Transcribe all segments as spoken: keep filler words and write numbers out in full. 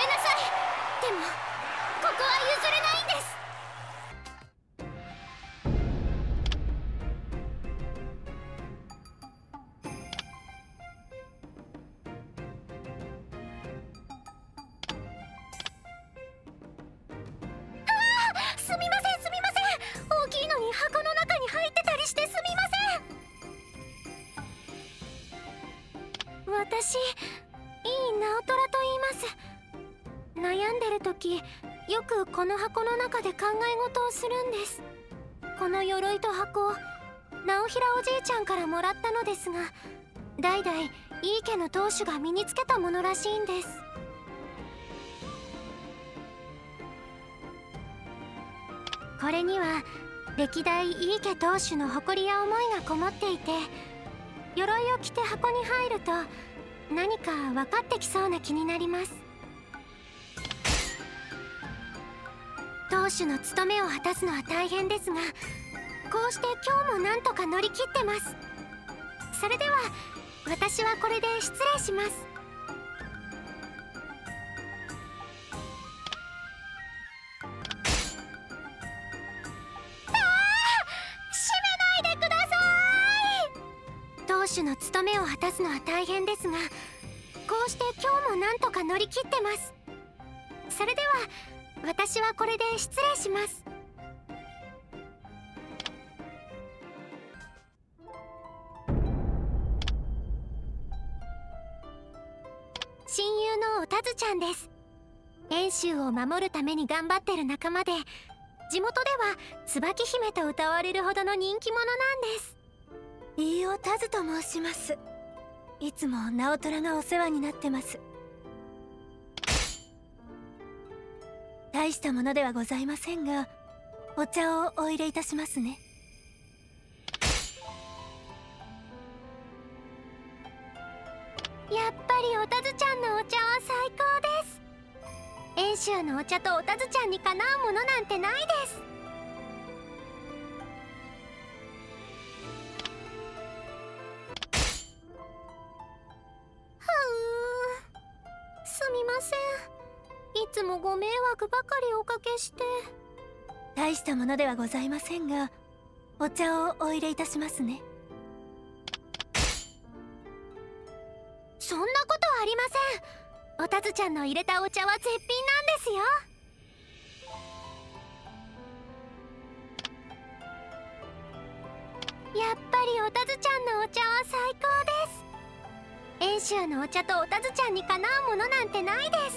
なさい。でもここは譲れないんです。ああ、すみませんすみません。大きいのに箱の中に入ってたりしてすみません。私、いいナオトラと言います。悩んでる時、よくこの箱の中で考え事をするんです。この鎧と箱を直平おじいちゃんからもらったのですが、代々井伊家の当主が身につけたものらしいんです。これには歴代井伊家当主の誇りや思いがこもっていて、鎧を着て箱に入ると何か分かってきそうな気になります。当主の務めを果たすのは大変ですが、こうして今日もなんとか乗り切ってます。それでは私はこれで失礼します。当主の務めを果たすのは大変ですが、こうして今日もなんとか乗り切ってます。それでは私はこれで失礼します。親友のおたずちゃんです。遠州を守るために頑張ってる仲間で、地元では椿姫と歌われるほどの人気者なんです。 飯尾たずと申します。いつも直虎がお世話になってます。大したものではございませんが、お茶をお入れいたしますね。 やっぱりおたずちゃんのお茶は最高です。遠州のお茶とおたずちゃんにかなうものなんてないです。すみません。いつもご迷惑ばかりおかけして。 大したものではございませんが、お茶をお入れいたしますね。 そんなことはありません。おたずちゃんの入れたお茶は絶品なんですよ。やっぱりおたずちゃんのお茶は最高です。遠州のお茶とおたずちゃんにかなうものなんてないです。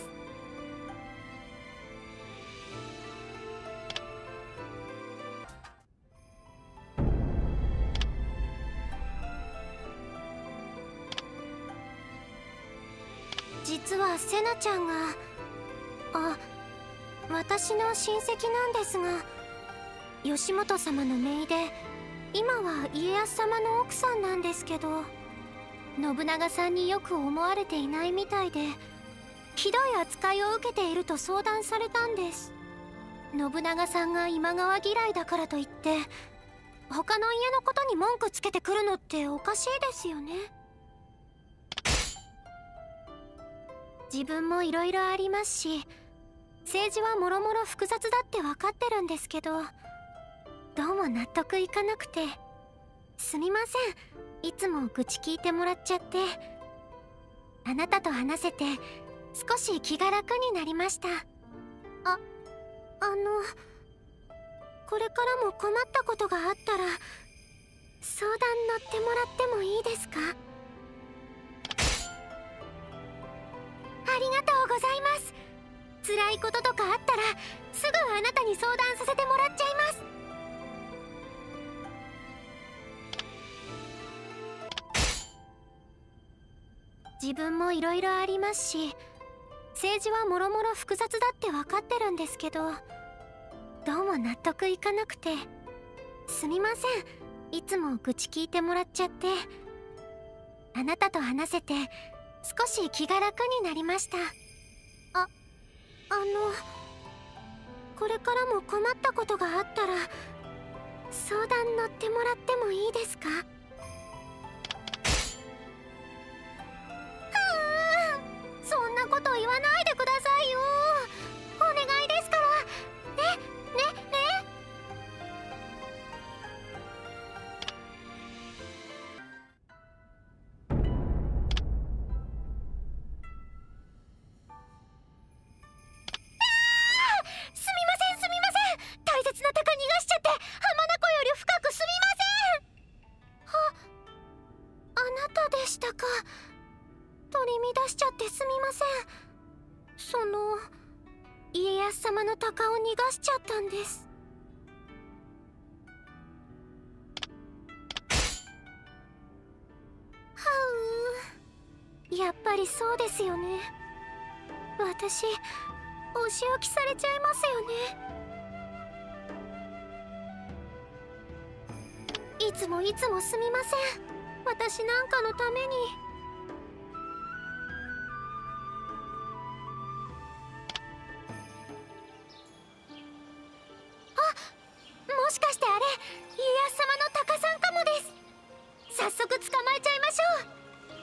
実はせなちゃんが、あ、私の親戚なんですが、義元様の姪で今は家康様の奥さんなんですけど、信長さんによく思われていないみたいで、ひどい扱いを受けていると相談されたんです。信長さんが今川嫌いだからといって他の家のことに文句つけてくるのっておかしいですよね。自分もいろいろありますし、政治はもろもろ複雑だって分かってるんですけど、どうも納得いかなくて、すみません。いつも愚痴聞いてもらっちゃって。あなたと話せて少し気が楽になりました。あ、あのこれからも困ったことがあったら相談乗ってもらってもいいですか？ありがとうございます。辛いこととかあったらすぐあなたに相談させてもらっちゃいます。自分もいろいろありますし、政治はもろもろ複雑だって分かってるんですけど、どうも納得いかなくて、すみません。いつも愚痴聞いてもらっちゃって。あなたと話せて少し気が楽になりました。あ、あのこれからも困ったことがあったら相談乗ってもらってもいいですか？そんなこと言わないでくださいよ。 その家康様の鷹を逃がしちゃったんです。はう、やっぱりそうですよね。私お仕置きされちゃいますよね。いつもいつもすみません。私なんかのために。あ、もしかしてあれ家康様の鷹さんかもです。早速捕まえちゃいましょう。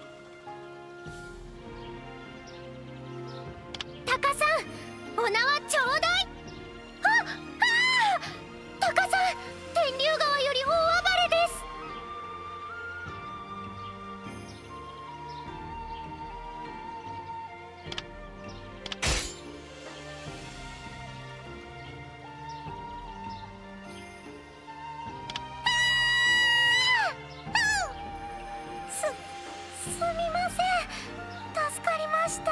鷹さん、お縄ちょうだい。あっ、ああ、鷹さん、天竜川より大暴れです。す、すみません。助かりました。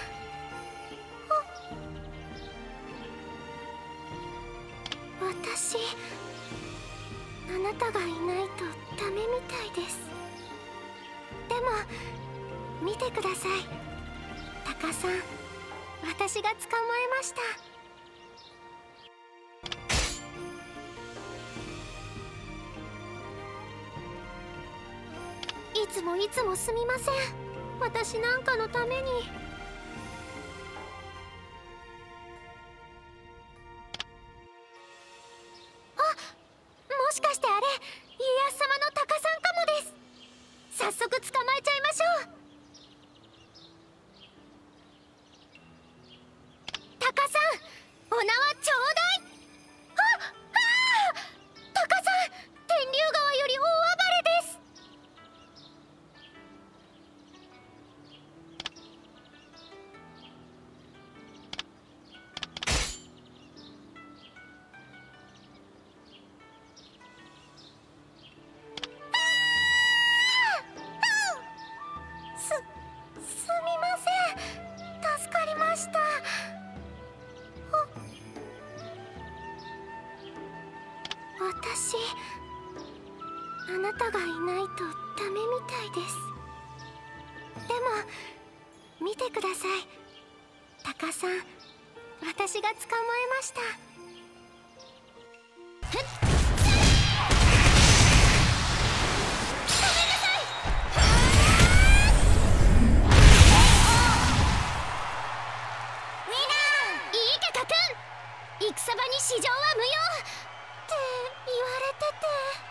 私、あなたがいないとダメみたいです。でも見てください、鷹さん、私が捕まえました。いつもいつもすみません。私なんかのために。もしかしてあれ家康様の鷹さんかもです。早速捕まえちゃいましょう。鷹さん、お縄ちょうだい。あっ、ああ、鷹さん、天竜川より大暴れです。す、すみません。助かりました。私、あなたがいないとダメみたいです。でも見てください、鷹さん、私が捕まえました。ふっ、戦場に市場は無用って言われてて。